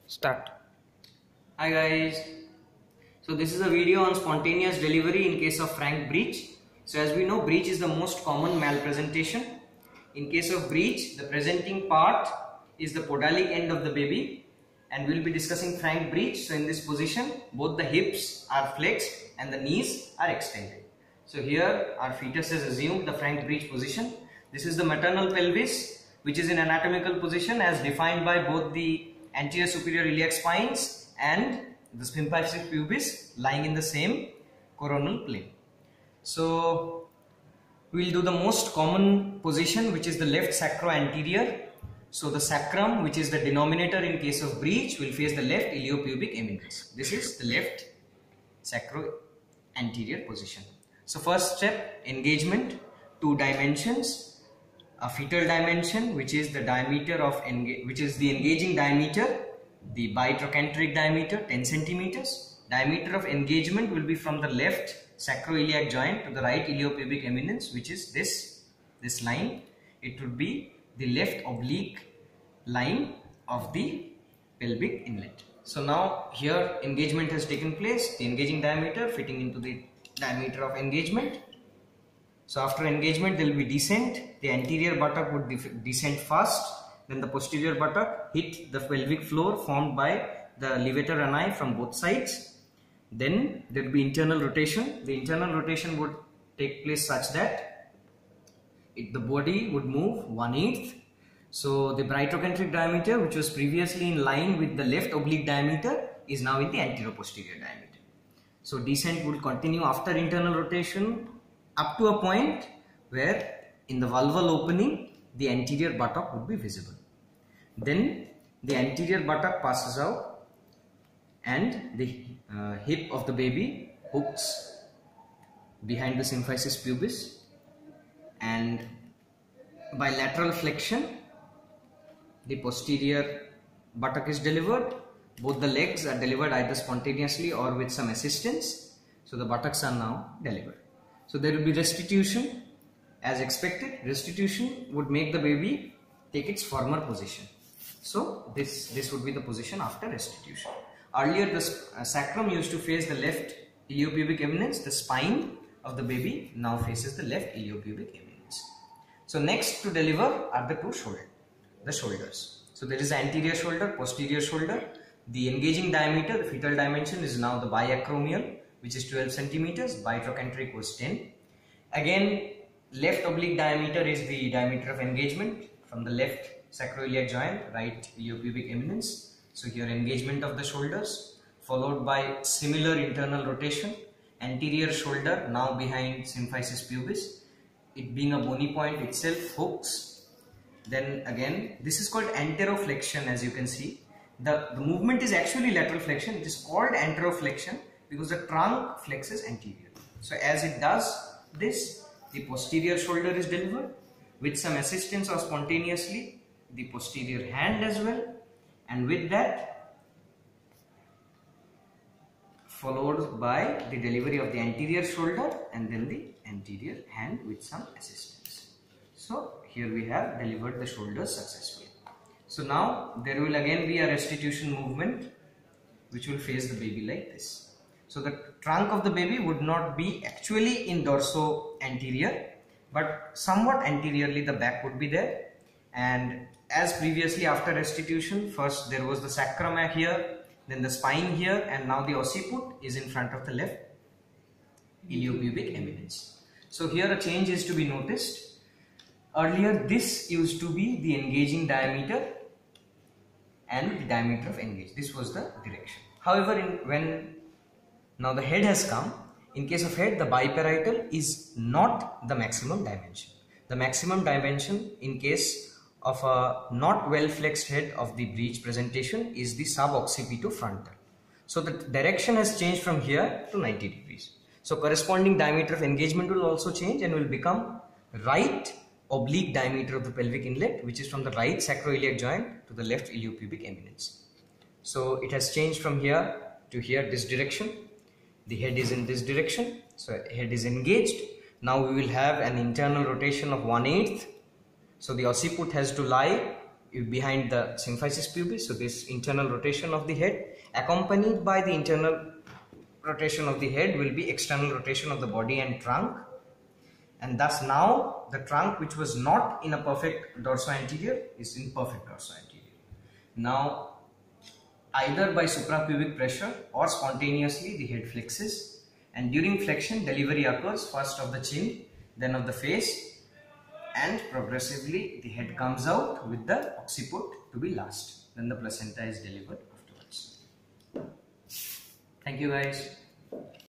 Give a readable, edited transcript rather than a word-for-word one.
Start. Hi guys. So this is a video on spontaneous delivery in case of Frank Breech. So as we know, breech is the most common malpresentation. In case of breech, the presenting part is the podalic end of the baby, and we will be discussing Frank Breech. So in this position, both the hips are flexed and the knees are extended. So here our fetus has assumed the Frank Breech position. This is the maternal pelvis, which is in anatomical position as defined by both the anterior superior iliac spines and the symphysis pubis lying in the same coronal plane. So we will do the most common position, which is the left sacroanterior. So the sacrum, which is the denominator in case of breech, will face the left iliopubic eminence. This is the left sacroanterior position. So first step, engagement, 2 dimensions. A fetal dimension, which is the diameter of the engaging diameter, the bitrochanteric diameter 10 centimeters. Diameter of engagement will be from the left sacroiliac joint to the right iliopubic eminence, which is this line. It would be the left oblique line of the pelvic inlet. So now here engagement has taken place, the engaging diameter fitting into the diameter of engagement. So after engagement there will be descent. The anterior buttock would descend first, then the posterior buttock hit the pelvic floor formed by the levator ani from both sides. Then there will be internal rotation. The internal rotation would take place such that the body would move 1/8. So the bitrochanteric diameter, which was previously in line with the left oblique diameter, is now in the anterior posterior diameter. So descent will continue after internal rotation up to a point where in the vulval opening the anterior buttock would be visible. Then the anterior buttock passes out and the hip of the baby hooks behind the symphysis pubis, and by lateral flexion the posterior buttock is delivered. Both the legs are delivered either spontaneously or with some assistance. So the buttocks are now delivered. So there will be restitution as expected. Restitution would make the baby take its former position. So this would be the position after restitution. Earlier the sacrum used to face the left iliopubic eminence. The spine of the baby now faces the left iliopubic eminence. So next to deliver are the shoulders. So there is anterior shoulder, posterior shoulder. The engaging diameter, the fetal dimension, is now the biacromial, which is 12 centimeters, bitrochanteric was 10. Again, left oblique diameter is the diameter of engagement from the left sacroiliac joint, right iliopubic eminence. So here engagement of the shoulders, followed by similar internal rotation. Anterior shoulder now behind symphysis pubis. It being a bony point itself hooks. Then again, this is called anteroflexion, as you can see. The movement is actually lateral flexion. It is called anteroflexion because the trunk flexes anterior. So as it does this, the posterior shoulder is delivered with some assistance or spontaneously the posterior hand as well, and with that followed by the delivery of the anterior shoulder and then the anterior hand with some assistance. So here we have delivered the shoulders successfully. So now there will again be a restitution movement which will face the baby like this. So the trunk of the baby would not be actually in dorso-anterior, but somewhat anteriorly the back would be there. And as previously after restitution, first there was the sacrum here, then the spine here, and now the occiput is in front of the left iliopubic eminence. So here a change is to be noticed. Earlier this used to be the engaging diameter and the diameter of engage. This was the direction. However, when now the head has come, in case of head, the biparietal is not the maximum dimension. The maximum dimension in case of a not well flexed head of the breech presentation is the suboccipitofrontal. So the direction has changed from here to 90 degrees. So corresponding diameter of engagement will also change and will become right oblique diameter of the pelvic inlet, which is from the right sacroiliac joint to the left iliopubic eminence. So it has changed from here to here, this direction. The head is in this direction, so head is engaged. Now we will have an internal rotation of 1/8. So the occiput has to lie behind the symphysis pubis. So this internal rotation of the head accompanied by the internal rotation of the head will be external rotation of the body and trunk, and thus now the trunk, which was not in a perfect dorso-anterior, is in perfect dorso-anterior. Now either by suprapubic pressure or spontaneously the head flexes, and during flexion delivery occurs first of the chin, then of the face, and progressively the head comes out with the occiput to be last. Then the placenta is delivered afterwards. Thank you guys.